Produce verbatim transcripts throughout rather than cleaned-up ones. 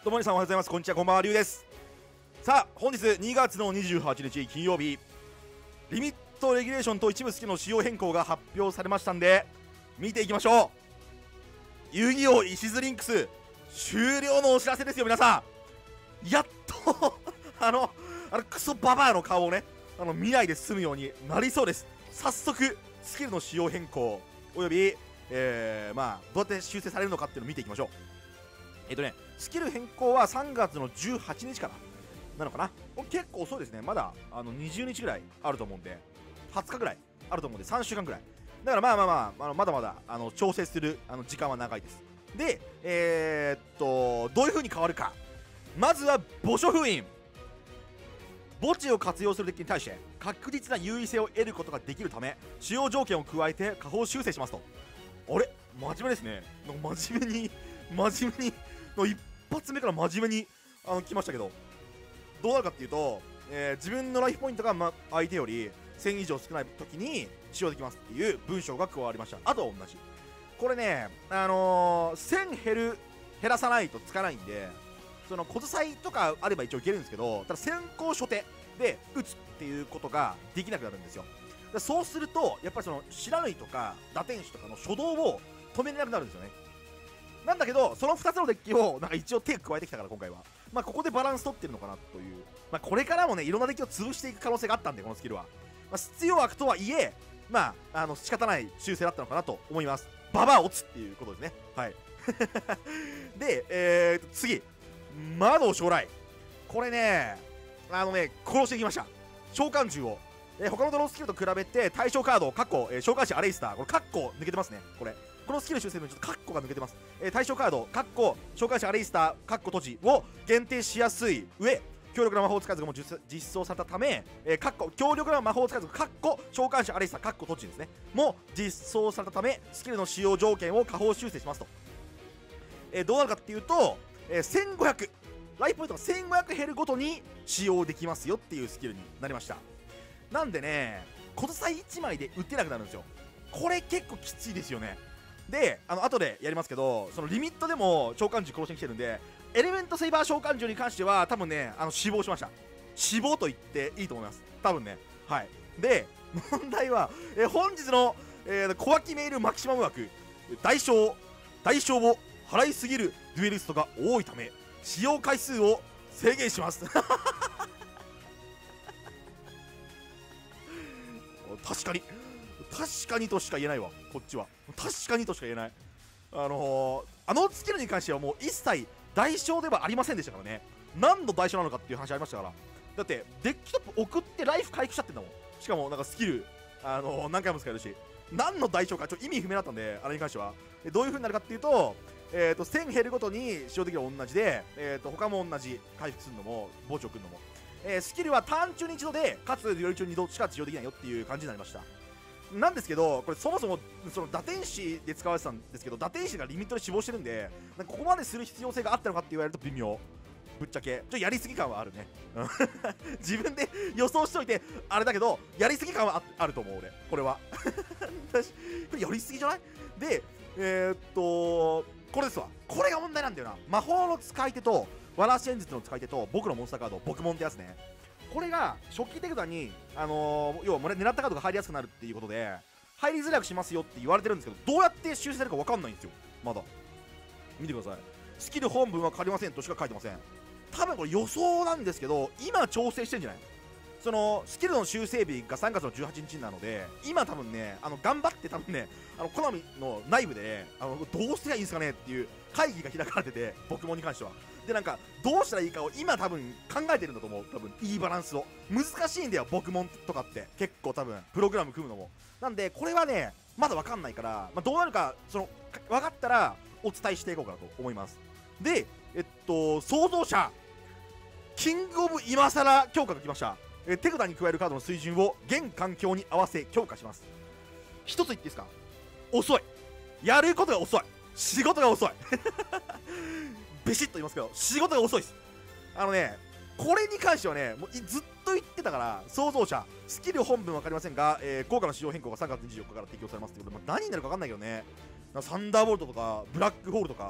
どうも皆さんおはようございます。こんにちは、こんばんは、りゅうです。さあ、本日にがつのにじゅうはちにち金曜日、リミットレギュレーションと一部スキルの仕様変更が発表されましたんで、見ていきましょう。遊戯王石津リンクス終了のお知らせですよ。皆さんやっとあのあのクソババアの顔をね、あの見ないで済むようになりそうです。早速スキルの仕様変更および、えー、まあどうやって修正されるのかっていうのを見ていきましょう。えっとねスキル変更はさんがつのじゅうはちにちからなのかな。これ結構遅いですね。まだあのにじゅうにちぐらいあると思うんで、はつかぐらいあると思うんで、さんしゅうかんぐらいだから、まあまあまあ、あのまだまだあの調整するあの時間は長いです。で、えー、っとどういう風に変わるか。まずは墓所封印。墓地を活用する敵に対して確実な優位性を得ることができるため、使用条件を加えて下方修正しますと。あれ真面目ですね。なんか真面目に真面目にの一発目から真面目にあの来ましたけど、どうなるかっていうと、えー、自分のライフポイントが、ま、相手よりせん以上少ない時に使用できますっていう文章が加わりました。あとは同じ。これね、あのー、せん減る減らさないとつかないんで、その小伝いとかあれば一応いけるんですけど、ただ先行初手で打つっていうことができなくなるんですよ。だそうするとやっぱりその知らぬいとか打天使とかの初動を止めれなくなるんですよね。なんだけどそのふたつのデッキをなんか一応手加えてきたから今回は、まあ、ここでバランス取ってるのかなという、まあ、これからもねいろんなデッキを潰していく可能性があったんで、このスキルは、まあ、必要悪とはいえ、まああの仕方ない修正だったのかなと思います。ババア落つっていうことですね。はいで、えーと次魔道将来。これねあのね殺していきました。召喚獣を、えー、他のドロースキルと比べて対象カードカッコ、えー、召喚師アレイスター、これカッコ抜けてますね。これこのスキル修正のちょっとカッコが抜けてます。えー、対象カードカッコ召喚師アレイスターカッコ閉じを限定しやすい上、強力な魔法使い族も実装されたため、えー、カッコ強力な魔法使い族カッコ召喚師アレイスターカッコ閉じですねも実装されたため、スキルの使用条件を下方修正しますと。えー、どうなるかっていうと、えー、せんごひゃくライフポイントがせんごひゃく減るごとに使用できますよっていうスキルになりました。なんでね小伝いいちまいで打てなくなるんですよ。これ結構きついですよね。で、あの後でやりますけど、そのリミットでも召喚獣殺しに来てるんで、エレメントセイバー召喚獣に関しては多分ねあの死亡しました。死亡と言っていいと思います多分ね。はい。で問題は、えー、本日の、えー、小脇メールマキシマム枠代償代償を払いすぎるデュエリストが多いため使用回数を制限します確かに確かにとしか言えないわ。こっちは確かにとしか言えない。あのー、あのスキルに関してはもう一切代償ではありませんでしたからね。何の代償なのかっていう話ありましたから。だってデッキトップ送ってライフ回復しちゃってんだもん。しかもなんかスキル、あのー、何回も使えるし、何の代償かちょっと意味不明だったんで、あれに関してはどういう風になるかっていうと、えーとせん減るごとに使用できるの同じで、えーと他も同じ回復するのも墓地を送るのも、えー、スキルはターン中に一度でかつデュエル中ににどしか使用できないよっていう感じになりました。なんですけど、これそもそもその打天使で使われてたんですけど、打天使がリミットで死亡してるんで、なんかここまでする必要性があったのかって言われると微妙。ぶっちゃけちょっとやりすぎ感はあるね自分で予想しといてあれだけど、やりすぎ感は あ, あると思う俺これはこれやりすぎじゃない？でえー、っとこれですわ。これが問題なんだよな。魔法の使い手とわらし演術の使い手と僕のモンスターカード僕モンってやつね。これが初期手札に、あのー、要は狙ったカードが入りやすくなるっていうことで入りづらくしますよって言われてるんですけど、どうやって修正されるか分かんないんですよ。まだ見てください。スキル本文は変わりませんとしか書いてません。多分これ予想なんですけど、今調整してんじゃない？そのスキルの修正日がさんがつのじゅうはちにちなので、今多分ねあの頑張って多分ねあのコナミの内部で、ね、あのどうすりゃいいんですかねっていう会議が開かれてて、僕もに関してはでなんかどうしたらいいかを今多分考えてるんだと思う。多分いいバランスを。難しいんだよ僕もんとかって結構多分プログラム組むのも。なんでこれはねまだ分かんないから、まあ、どうなるかその分かったらお伝えしていこうかなと思います。でえっと創造者キングオブ今更強化が来ました。え手札に加えるカードの水準を現環境に合わせ強化します。一つ言っていいですか？遅い。やることが遅い。仕事が遅いビシッと言いますけど仕事が遅いです。あのねこれに関してはねもうずっと言ってたから、創造者スキル本文分かりませんが、えー、効果の仕様変更がさんがつにじゅうよっかから適用されますってことで、まあ、何になるか分かんないけどね。サンダーボルトとかブラックホールとか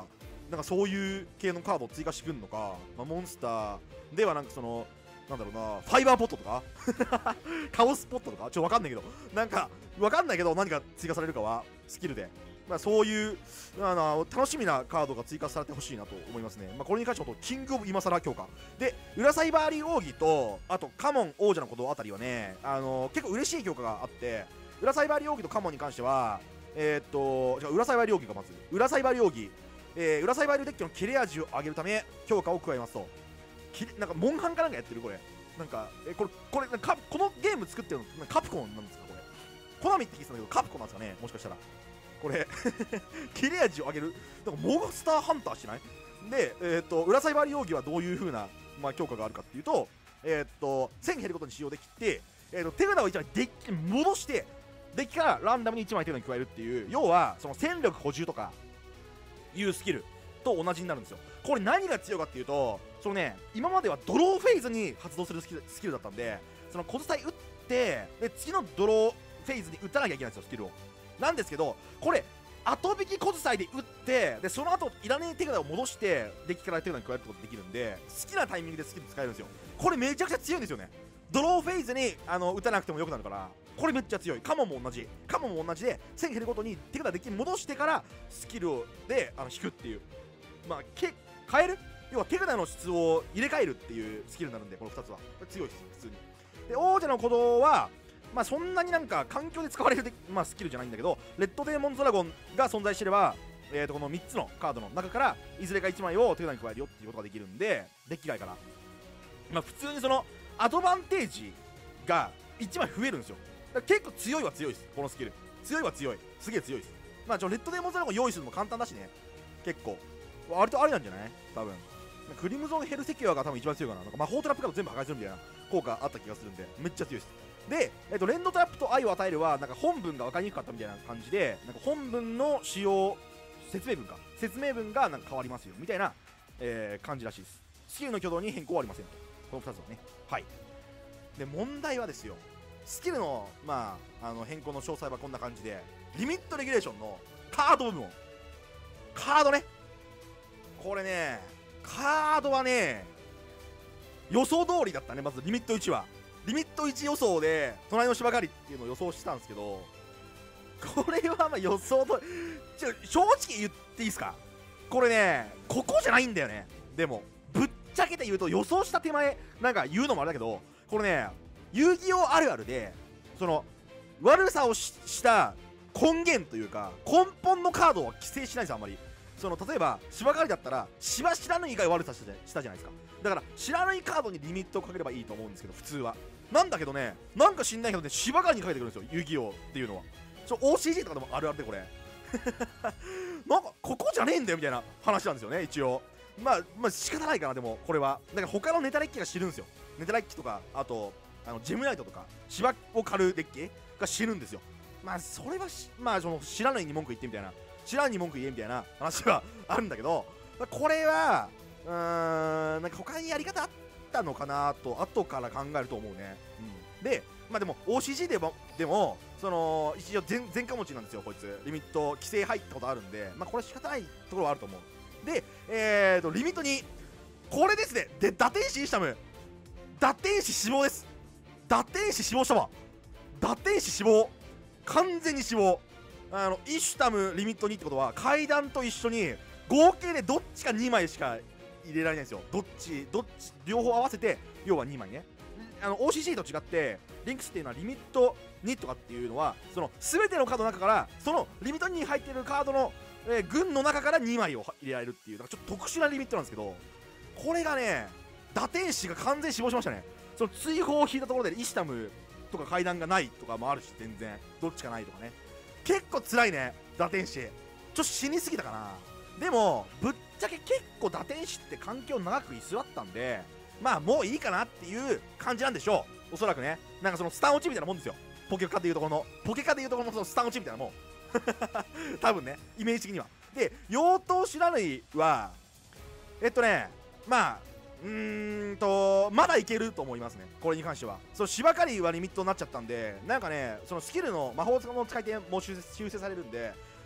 なんかそういう系のカードを追加してくるのか、まあ、モンスターではなんかそのなんだろうな、ファイバーポットとかカオスポットとかちょっとわかんないけど、なんかわかんないけど何が追加されるかはスキルで、まあ、そういうあの楽しみなカードが追加されてほしいなと思いますね。まあ、これに関してはキングオブ今更強化で裏サイバーリー奥義とあとカモン王者のことあたりはね、あの結構嬉しい強化があって、裏サイバーリー奥義とカモンに関してはえー、っとじゃあ裏サイバーリー奥義がまず裏サイバーリー奥義、えー、裏サイバーリーデッキの切れ味を上げるため強化を加えますと、なんかモンハンかなんかやってるこれ、なんかえこれこれなんかこのゲーム作ってるのカプコンなんですかこれ、コナミって聞いてたんだけどカプコンなんですかね、もしかしたらこれ切れ味を上げる、なんかモンスターハンターしてないで、えー、っと裏サイバーリー奥義はどういう風なまあ強化があるかっていうと、えー、っとせん減ることに使用できて、えー、っと手札をいちまいデッキに戻してデッキからランダムにいちまい手札に加えるっていう、要はその戦力補充とかいうスキルと同じになるんですよ。これ何が強いかっていうと、そのね今まではドローフェーズに発動するスキル、スキルだったんで、その小伝い打ってで次のドローフェーズに打たなきゃいけないんですよスキルを。なんですけどこれ後引き小伝いで打ってでその後いらねえ手札を戻してデッキから手札に加えることができるんで、好きなタイミングでスキル使えるんですよ。これめちゃくちゃ強いんですよね。ドローフェーズにあの打たなくてもよくなるから、これめっちゃ強い。カモンも同じカモンも同じでせん減るごとに手札デッキに戻してからスキルをであの引くっていう、まあけ変える、要は手札の質を入れ替えるっていうスキルになるんで、このふたつは強いです普通に。で王者の鼓動はまあそんなになんか環境で使われるで、まあ、スキルじゃないんだけど、レッドデーモンズドラゴンが存在してれば、えー、とこのみっつのカードの中からいずれかいちまいを手札に加えるよっていうことができるんで、デッキ外からまあ普通にそのアドバンテージがいちまい増えるんですよ。だから結構強いは強いですこのスキル、強いは強い、すげえ強いです。まあちょレッドデーモンズドラゴン用意するのも簡単だしね、結構割とあれなんじゃない多分。クリムゾンヘルセキュアが多分一番強いかな。なんか魔法トラップカード全部破壊するみたいな効果あった気がするんでめっちゃ強いです。で、えっと、レンドトラップと愛を与えるはなんか本文が分かりにくかったみたいな感じで、なんか本文の使用説明文か説明文がなんか変わりますよみたいな、えー、感じらしいです。スキルの挙動に変更はありませんと、このふたつはね。はい。で問題はですよ、スキルのまああの変更の詳細はこんな感じで、リミットレギュレーションのカード部門、カードね、これねカードはね予想通りだったね。まずリミットいちはリミットいち予想で隣の芝刈りっていうのを予想してたんですけど、これはまあ予想とちょ正直言っていいですか、これねここじゃないんだよね。でもぶっちゃけて言うと予想した手前なんか言うのもあれだけど、これね遊戯王あるあるでその悪さを し, した根源というか根本のカードは規制しないんですよあんまり。その例えば芝刈りだったら芝知らぬ以外悪さしたじゃしたじゃないですか。だから知らないカードにリミットをかければいいと思うんですけど普通は。なんだけどね、なんか知んないけどね芝刈りにかけてくるんですよ遊戯王っていうのは。ちょ オーシージー とかでもあるあるでこれなんかここじゃねえんだよみたいな話なんですよね一応。まあまあ仕方ないかな。でもこれはだから他のネタデッキが知るんですよ。ネタデッキとかあとあのジェムナイトとか芝を狩るデッキが知るんですよ。まあそれはまあその知らないに文句言ってみたいな、知らんに文句言えみたいな話はあるんだけど、これはうーんなんか他にやり方あったのかなと後から考えると思うね。うん、でまあでも オーシージー でもでもその一応前前科持ちなんですよこいつ。リミット規制入ったことあるんで、まあこれ仕方ないところはあると思う。でえーとリミットにこれですね。で打天使イシタム、打天使死亡です。打天使死亡したわ。打天使死亡、完全に死亡。あのイシュタムリミットにってことは階段と一緒に合計でどっちかにまいしか入れられないんですよ。どっちどっち両方合わせて要はにまいね。あの オーシージー と違ってリンクスっていうのはリミットにとかっていうのはその全てのカードの中からそのリミットに入っているカードの、えー、軍の中からにまいを入れられるっていう、だからちょっと特殊なリミットなんですけど、これがね打天使が完全に死亡しましたね。その追放を引いたところでイシュタムとか階段がないとかもあるし、全然どっちかないとかね、結構辛いね打天使。ちょっと死にすぎたかな。でもぶっちゃけ結構打天使って環境長く居座ったんで、まあもういいかなっていう感じなんでしょうおそらくね。なんかそのスタン落ちみたいなもんですよ。ポケカでいうところのポケカでいうところのそのスタン落ちみたいなもん多分ねイメージ的には。で妖刀知らぬいはえっとねまあうーんとまだいけると思いますねこれに関しては。その芝刈りはリミットになっちゃったんで、なんかねそのスキルの魔法の使い手も修正修正されるんで、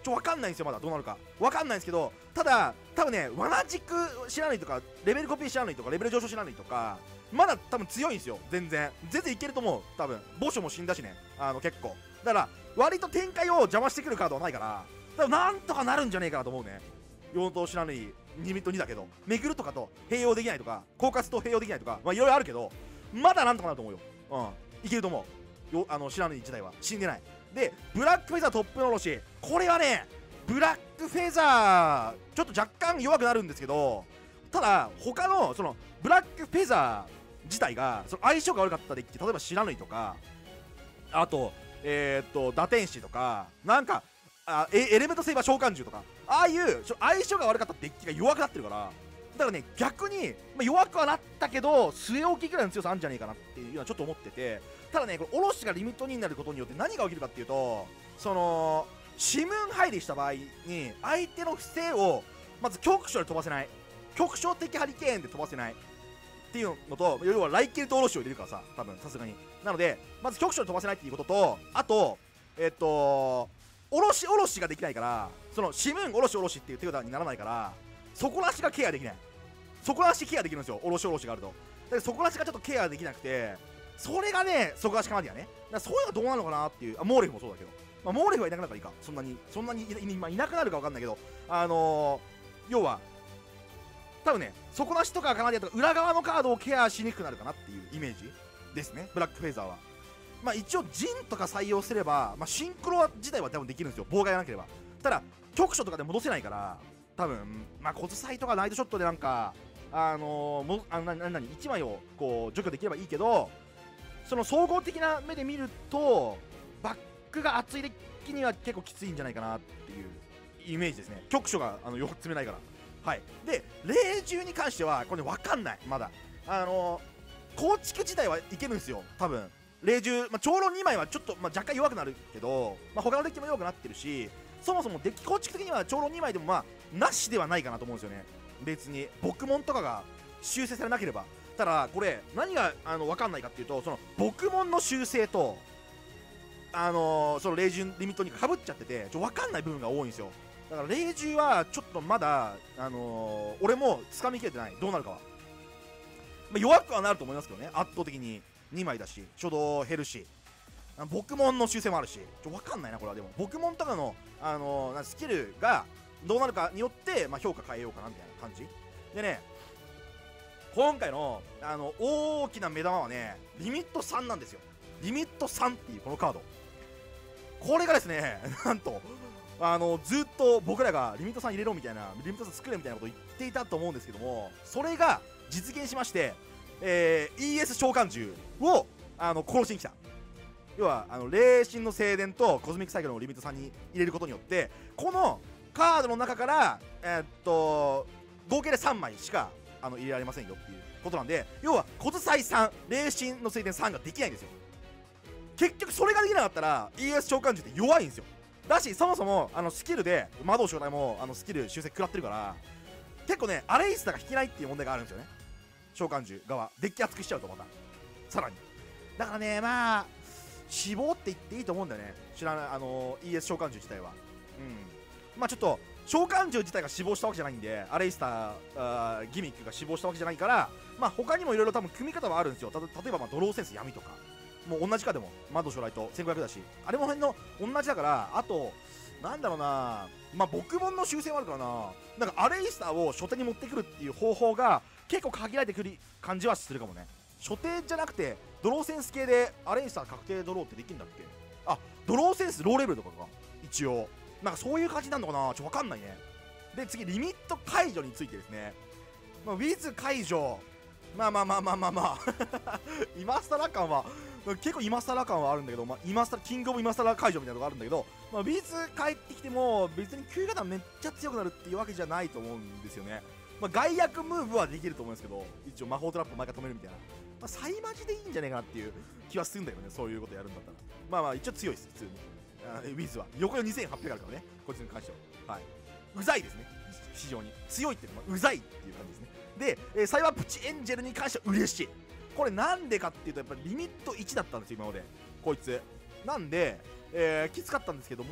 ちょ分かんないんですよ、まだどうなるか分かんないんですけど、ただ多分ね、罠軸知らないとかレベルコピー知らないとかレベル上昇知らないとか、まだ多分強いんですよ。全然全然いけると思う。多分墓所も死んだしね、あの結構だから割と展開を邪魔してくるカードはないから、多分なんとかなるんじゃねえかなと思うね。よん等知らないリミットにだけど、めぐるとかと併用できないとか、狡猾と併用できないとか、まあいろいろあるけど、まだなんとかなると思うよ。うん、いけると思うよ。あの知らない自体は死んでない。でブラックフェザートップのおろし、これはね、ブラックフェザーちょっと若干弱くなるんですけど、ただ他のそのブラックフェザー自体がその相性が悪かったデッキ、例えば知らないとか、あとえー、っと打天使とか、なんかあエレメントセイバー召喚獣とか、ああいう相性が悪かったデッキが弱くなってるから、だからね逆に、まあ、弱くはなったけど据え置きぐらいの強さあるんじゃないかなっていうのはちょっと思ってて、ただねこれおろしがリミットになることによって何が起きるかっていうと、そのシムーン入りした場合に相手の不正をまず局所で飛ばせない、局所的ハリケーンで飛ばせないっていうのと、要はライケルとおろしを入れるからさ、多分さすがになのでまず局所で飛ばせないっていうことと、あとえっとおろしおろしができないから、そのシムーンおろしおろしっていう手札にならないから、底なしがケアできない。底なしケアできるんですよ、おろしおろしがあると。だから底なしがちょっとケアできなくて、それがね底なしかまでやね。だからそういうのがどうなるのかなっていう。あモーレフもそうだけど、まあ、モーレフはいなくなるからいいか、そんなにそんなにい、まあ、いなくなるか分かんないけど、あのー、要は多分ね底なしとかかなりやとか裏側のカードをケアしにくくなるかなっていうイメージですね、ブラックフェザーは。まあ一応ジンとか採用すれば、まあ、シンクロ自体は多分できるんですよ、妨害がなければ。ただ局所とかで戻せないから、多分まあ小遣いとかナイトショットでなんかあのー、もあなななにいちまいをこう除去できればいいけど、その総合的な目で見るとバックが厚いデッキには結構きついんじゃないかなっていうイメージですね。局所があのよっつめないから。はい。で霊獣に関してはこれ、ね、分かんない、まだあのー、構築自体はいけるんですよ多分。霊獣、まあ、長老にまいはちょっと、まあ、若干弱くなるけど、まあ、他のデッキも弱くなってるし、そもそもデッキ構築的には長老にまいでもまあなしではないかなと思うんですよね。別に牧門とかが修正されなければ。ただこれ何があの分かんないかっていうと、その牧門の修正とあのー、その霊獣リミットにかぶっちゃってて、ちょ分かんない部分が多いんですよ。だから霊獣はちょっとまだあのー、俺も掴みきれてない、どうなるかは。まあ、弱くはなると思いますけどね、圧倒的ににまいだし初動減るし、牧門の修正もあるし、ちょ分かんないなこれは。でも牧門とかの、あのー、スキルがどうなるかによって、まあ、評価変えようかなみたいな感じでね。今回の、あの大きな目玉はねリミットさんなんですよ。リミットさんっていうこのカード、これがですねなんとあのずっと僕らがリミットさん入れろみたいな、リミットさん作れみたいなこと言っていたと思うんですけども、それが実現しまして、えー、イーエス 召喚獣をあの殺しに来た。要はあの霊神の聖殿とコズミックサイクルのリミットさんに入れることによって、このカードの中からえー、っと合計でさんまいしかあの入れられませんよっていうことなんで、要は小遣いさん、霊神の聖殿さんができないんですよ。結局それができなかったら イーエス 召喚獣って弱いんですよ。だしそもそもあのスキルで魔導将来もあのスキル修正食らってるから、結構ねアレイスタが引けないっていう問題があるんですよね、召喚獣側。デッキ厚くしちゃうとまたさらに。だからねまあ死亡って言っていいと思うんだよね、知らないあの イーエス 召喚獣自体は。うんまあちょっと召喚獣自体が死亡したわけじゃないんで、アレイスターギミックが死亡したわけじゃないから、まあ他にもいろいろ多分組み方はあるんですよ。た例えばまあドローセンス闇とかもう同じかでも魔導将来とせんごひゃくだし、あれも辺の同じだから。あとなんだろうな、まあ牧門の修正もあるからな、なんかアレイスターを初手に持ってくるっていう方法が結構限られてくる感じはするかもね。初手じゃなくてドローセンス系でアレイスター確定ドローってできるんだっけ。あドローセンスローレベルとかか一応、なんかそういう感じなのかな、ちょっと分かんないね。で次リミット解除についてですね、まあ、ウィズ解除、まあまあまあまあまあまあ今更感は結構今更感はあるんだけど、まあ、今更キングオブ今更解除みたいなのがあるんだけど、まあ、ウィズ帰ってきても別に急型めっちゃ強くなるっていうわけじゃないと思うんですよね。まあ、外役ムーブはできると思うんですけど、一応魔法トラップを毎回止めるみたいな、まあ、サイマジでいいんじゃないかなっていう気はするんだよね、そういうことやるんだったら。まあまあ一応強いです普通に。あウィズは横ににせんはっぴゃくあるからね、こいつに関しては。はい、うざいですね、非常に強いっていうのはうざいっていう感じですね。で、えー、サイバープチエンジェルに関しては嬉しい。これなんでかっていうと、やっぱりリミットいちだったんですよ今までこいつなんで、えー、きつかったんですけども、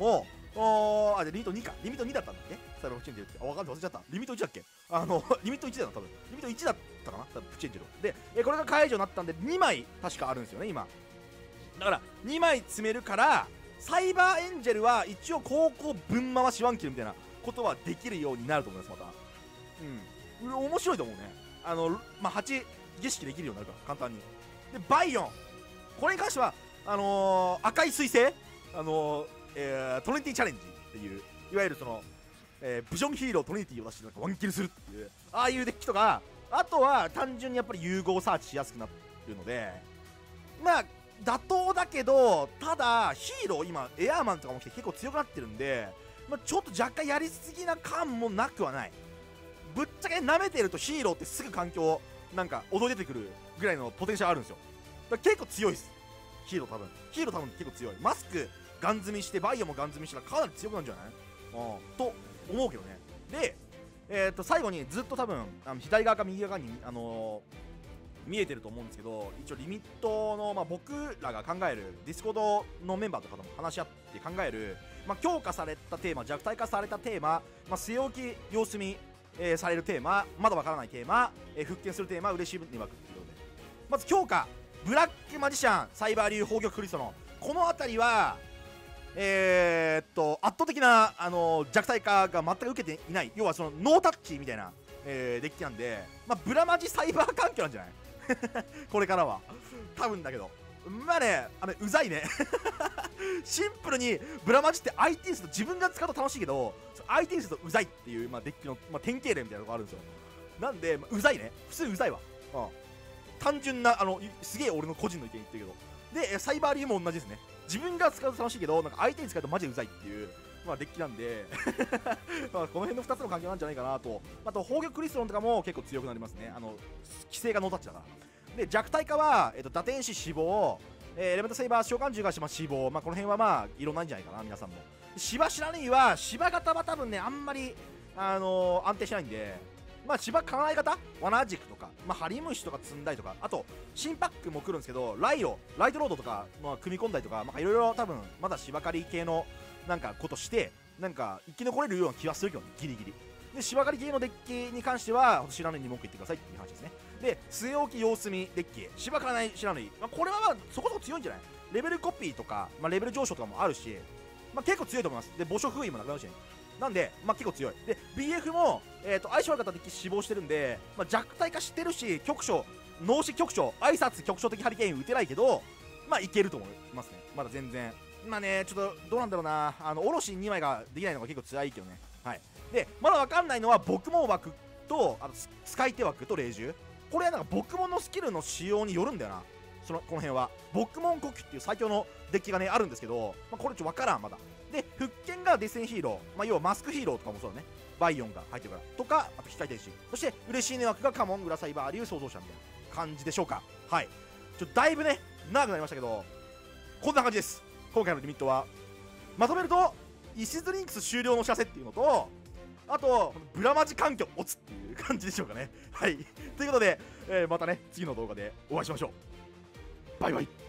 おー、あ、じゃあリミットにか。リミットにだったんだっけサイバープチェンジェルって。あ、わかんない、忘れちゃった。リミットいちだっけあの、リミットいちだよな、多分。リミットいちだったかな多分、プチェンジェル。で、えこれが解除になったんで、にまい確かあるんですよね、今。だから、にまい詰めるから、サイバーエンジェルは一応高校分回しワンキルみたいなことはできるようになると思います、また。うん。面白いと思うね。あの、まあ、はち儀式できるようになるから、簡単に。で、バイオン。これに関しては、あのー、赤い彗星、あのー、えー、トリニティチャレンジっていう、いわゆるその、えー、ビジョンヒーロートリニティを出してなんかワンキルするっていう、ああいうデッキとか、あとは単純にやっぱり融合サーチしやすくなってるので、まあ、妥当だけど、ただ、ヒーロー、今、エアーマンとかも来て結構強くなってるんで、まあ、ちょっと若干やりすぎな感もなくはない。ぶっちゃけ舐めてるとヒーローってすぐ環境、なんか、踊り出てくるぐらいのポテンシャルあるんですよ。だから結構強いです。ヒーロー多分。ヒーロー多分結構強い。マスク、ガン積みして、バイオもガン積みしたらかなり強くなるんじゃないうん。と思うけどね。で、えー、っと、最後にずっと多分、あの左側か右側に、あのー、見えてると思うんですけど、一応リミットの、まあ、僕らが考えるディスコードのメンバーとかとも話し合って考える、まあ、強化されたテーマ、弱体化されたテーマ、まあ、据え置き様子見、えー、されるテーマ、まだわからないテーマ、えー、復権するテーマ、嬉しいに枠っていうことで、まず強化、ブラックマジシャン、サイバー流宝玉クリストのこの辺りはえー、っと圧倒的な、あのー、弱体化が全く受けていない、要はそのノータッチみたいな、えー、デッキなんで、まあ、ブラマジサイバー環境なんじゃないこれからは多分だけど、まあね、あのうざいねシンプルにブラマジって相手にすると自分が使うと楽しいけど、相手にするとうざいっていう、まあ、デッキの、まあ、典型例みたいなとこあるんですよ。なんで、まあ、うざいね、普通うざいわ。うん、単純な、あのすげえ俺の個人の意見言ってるけど、でサイバーリーも同じですね。自分が使うと楽しいけど、なんか相手に使うとマジでうざいっていう、まあ、デッキなんでまあこの辺のふたつの関係なんじゃないかなと。あと宝玉クリストロンとかも結構強くなりますね。あの規制がノータッチだから。で弱体化は、えっと、打天使死亡、えー、エレメントセイバー召喚獣がしま死亡、まあ、この辺はまあいろんなんじゃないかな皆さんも。芝知らねえは芝型は多分ねあんまり、あのー、安定しないんで、まあ芝叶え方罠軸とか、まあ、ハリムシとか積んだりとか、あと新パックも来るんですけど、ライロライトロードとか、まあ、組み込んだりとか、まあいろいろ多分まだ芝刈り系のなんかことしてなんか生き残れるような気はするけど、ね、ギリギリで芝刈り系のデッキに関しては知らぬいに文句言ってくださいっていう話ですね。で据え置き様子見デッキ芝刈らない知らぬい、まあ、これはまあそこそこ強いんじゃない。レベルコピーとか、まあ、レベル上昇とかもあるし、まあ、結構強いと思います。で墓所封印もなくなるし、ね、なんで、まあ、結構強い。で ビーエフ も、えー、と相性悪かったデッキ死亡してるんで、まあ、弱体化してるし局所脳死局所挨拶局所的ハリケーン打てないけど、まあいけると思いますね。まだ全然まあね、ちょっとどうなんだろうな、あのおろしにまいができないのが結構辛いけどね。はい。でまだ分かんないのは僕も枠とあと使い手枠と霊獣、これはなんか僕ものスキルの仕様によるんだよな。そのこの辺は僕もん呼吸っていう最強のデッキがねあるんですけど、まあ、これちょっと分からんまだ。で復権がデスエンヒーロー、まあ、要はマスクヒーローとかもそうだね、バイオンが入ってるからとか、あと機械天使、そして嬉しいね枠がカモングラサイバー流創造者みたいな感じでしょうか。はい、ちょっとだいぶね長くなりましたけど、こんな感じです。今回のリミットはまとめるとイシズリンクス終了の知らせっていうのと、あとブラマジ環境オツっていう感じでしょうかね。はいということで、えー、またね次の動画でお会いしましょう。バイバイ。